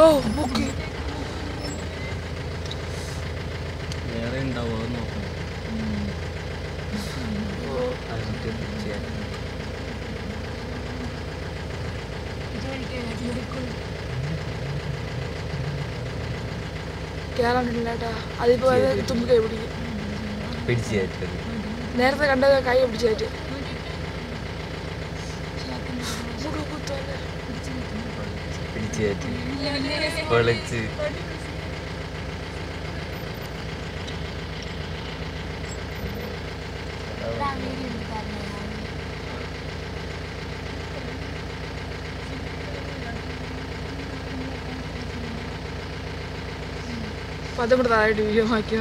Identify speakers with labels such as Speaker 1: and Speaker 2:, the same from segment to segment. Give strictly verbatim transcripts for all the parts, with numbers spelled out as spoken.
Speaker 1: Oh, okay.
Speaker 2: There in the world.
Speaker 1: കേറാനില്ലട്ടാ അതിപ്പോ തുമ്പി കൈ പിടിക്കും നേരത്തെ കണ്ടത് കൈ പിടിച്ചായിട്ട് അപ്പൊ അതും കൂടെ താഴെ വീഡിയോ ആക്കിയോ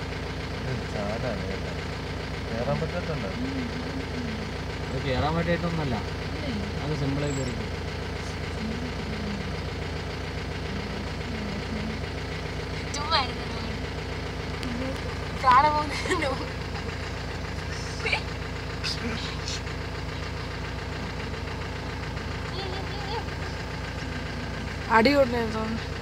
Speaker 2: അത് കയറാൻ പറ്റിയിട്ടൊന്നല്ല അത് സിമ്പിളായി കയറി
Speaker 1: അടി കൊണ്ടായിരുന്നു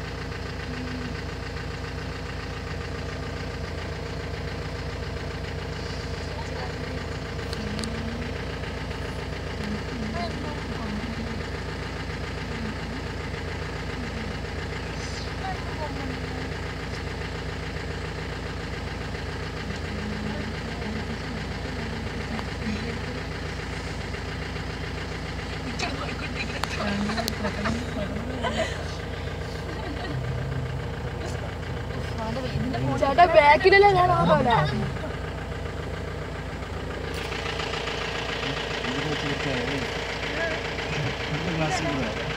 Speaker 1: ചേട്ടാ ബാക്കിലല്ലേ ഞാൻ ആവട്ടെ